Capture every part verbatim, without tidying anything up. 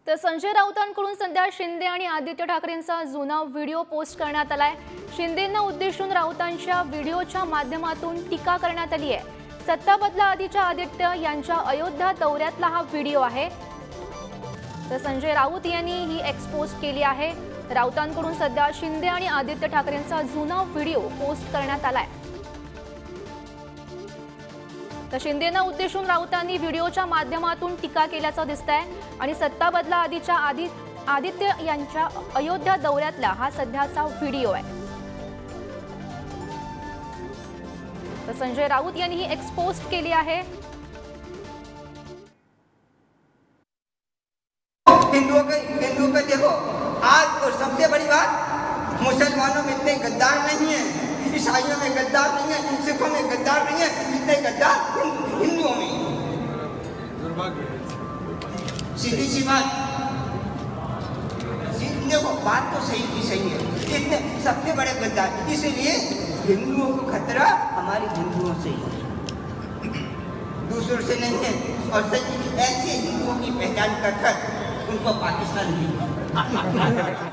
तर संजय राऊतांकडून सध्या शिंदे आणि आदित्य ठाकरेंचा जुना व्हिडिओ पोस्ट करण्यात आलाय। शिंदेंना उद्देशून राऊतांच्या व्हिडिओच्या माध्यमातून टीका करण्यात आली आहे। सत्ता बदला आधीच्या आदित्य यांच्या अयोध्या दौऱ्यातला हा व्हिडिओ आहे। तर संजय राऊत यांनी ही एक्सपोज केली आहे। राऊतांकडून सध्या शिंदे आणि आदित्य ठाकरेंचा जुना व्हिडिओ पोस्ट करण्यात आलाय। तर शिंदेंना उद्देशून राऊतांनी व्हिडिओच्या माध्यमातून टीका केल्याचं दिसतंय आणि सत्ता बदला आधीच्या आधी आदित्य यांच्या अयोध्या दौऱ्यातला हा सध्याचा व्हिडिओ आहे। तर संजय राऊत यांनी ही एक्सपोज केली आहे। हिंदुओं के हिंदुओं का देखो, आज तो सबसे बड़ी बात, मुसलमानों में इतने गद्दार नहीं है, ईसाइयों में गद्दार नहीं है, सिखों में गद्दार नहीं है, इतने गद्दार हिंदुओं में। सीधी सी बात, देखो बात तो सही की सही है, इतने सबसे बड़े गद्दार, इसलिए हिंदुओं को खतरा हमारे हिंदुओं से ही, दूसरों से नहीं है। और सच ऐसे हिंदुओं की पहचान कर कर उनको पाकिस्तान नहीं।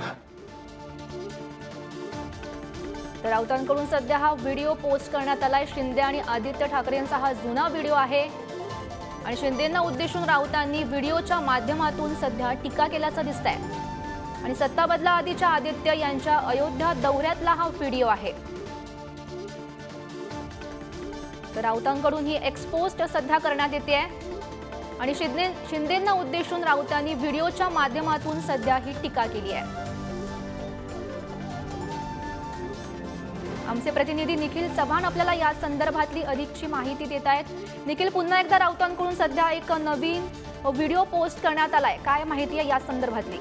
तर राऊतांकडून सध्या हा व्हिडिओ पोस्ट करण्यात आलाय। शिंदे आणि आदित्य ठाकरेंचा हा जुना व्हिडिओ आहे आणि शिंदेंना उद्देशून राऊतांनी व्हिडिओच्या माध्यमातून सध्या टीका केल्याचं दिसतंय आणि सत्ता बदला आधीच्या आदित्य यांच्या अयोध्या दौऱ्यातला हा व्हिडिओ आहे। तर राऊतांकडून ही एक्सपोज सध्या करण्यात येते आणि शिंदे शिंदेंना उद्देशून राऊतांनी व्हिडिओच्या माध्यमातून सध्या ही टीका केली आहे। आमचे प्रतिनिधी निखिल चव्हाण आपल्याला या संदर्भातली अधिकची माहिती देत आहेत। निखिल, पुन्हा एकदा राऊतांकडून सध्या एक नवीन व्हिडिओ पोस्ट करण्यात आलाय, काय माहिती आहे या संदर्भातली?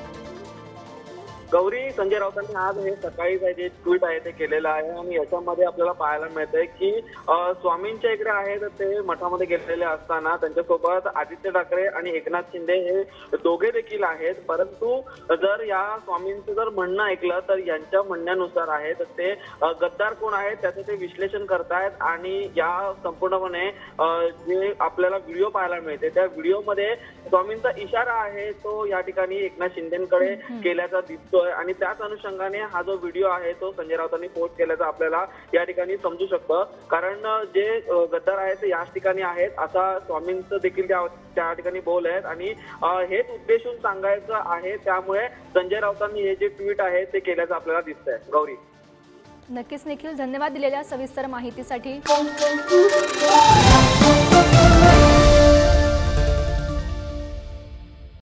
गौरी, संजय राऊतांनी आज हे सकाळी जे ट्विट आहे ते केलेलं आहे आणि याच्यामध्ये आपल्याला पाहायला मिळतंय की स्वामींच्या इकडे आहेत ते मठामध्ये गेलेले असताना त्यांच्यासोबत आदित्य ठाकरे आणि एकनाथ शिंदे हे दोघे देखील आहेत। परंतु जर या स्वामींचं जर म्हणणं ऐकलं तर यांच्या म्हणण्यानुसार आहे तर ते गद्दार कोण आहेत त्याचं ते विश्लेषण करतायत आणि या संपूर्णपणे जे आपल्याला व्हिडिओ पाहायला मिळते त्या व्हिडिओमध्ये स्वामींचा इशारा आहे तो या ठिकाणी एकनाथ शिंदेकडे केल्याचा दिसतो आणि त्याच अनुषंगाने हा जो व्हिडिओ आहे तो संजय राऊतांनी पोस्ट केल्याचं आपल्याला या ठिकाणी समजू शकतं। कारण जे गद्दार आहेत ते याच ठिकाणी आहेत असा स्वामींचं देखील त्या ठिकाणी बोल आहेत आणि हेच उद्देशून सांगायचं आहे, त्यामुळे संजय राऊतांनी हे जे ट्विट आहे ते केल्याचं आपल्याला दिसतंय। गौरी, नक्कीच निखिल, धन्यवाद दिलेल्या सविस्तर माहितीसाठी।